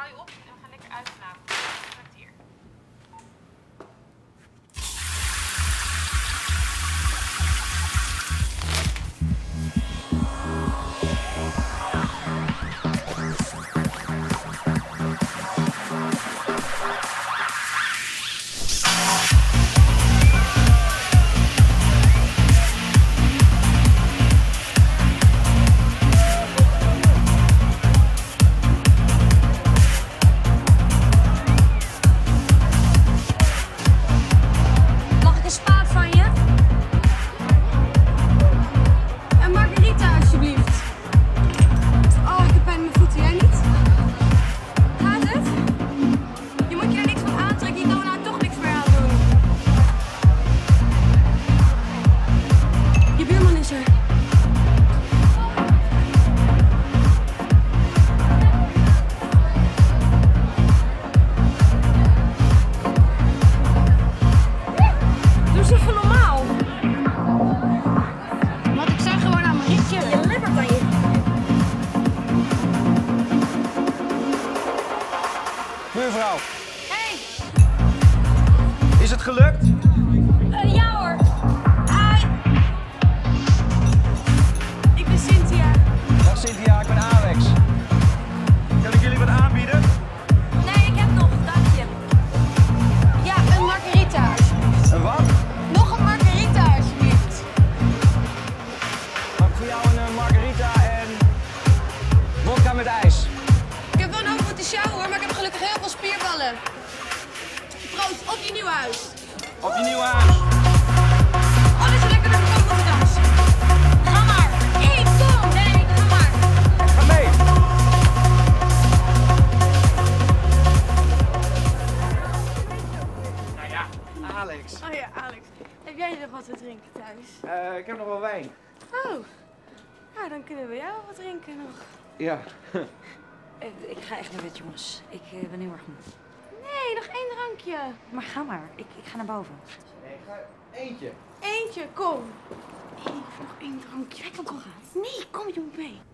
haal je op en we gaan lekker uit vanavond. Trakteer. Buurvrouw. Hey. Is het gelukt? Ja hoor. Hi. Ik ben Cynthia. Dag Cynthia, ik ben Alex. Kan ik jullie wat aanbieden? Nee, ik heb nog, dank je. Ja, een margarita alsjeblieft. Een wat? Nog een margarita alsjeblieft. Mag ik voor jou een margarita en vodka met ijs? Ik heb wel een hoofd te sjouwen, maar ik heb gelukkig heel veel spierballen. Proost, op je nieuwe huis. Op je nieuwe huis. Oh, dat is lekker dat we ook moeten dansen. Ga maar. Ik kom. Nee, ga maar. Ga mee. Nou ja, Alex. Oh ja, Alex. Heb jij nog wat te drinken thuis? Ik heb nog wel wijn. Oh. Nou, dan kunnen we jou wat drinken nog. Ja. Ik ga echt naar bed, jongens. Ik ben heel erg moe. Nee, nog één drankje. Maar ga maar. Ik ga naar boven. Nee, ga eentje. Eentje, kom. Ik hoef nog één drankje. Jij kan toch gaan? Nee, kom, je moet mee.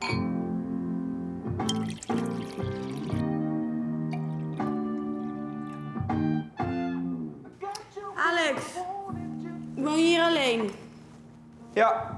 Alex, ik woon hier alleen. Ja.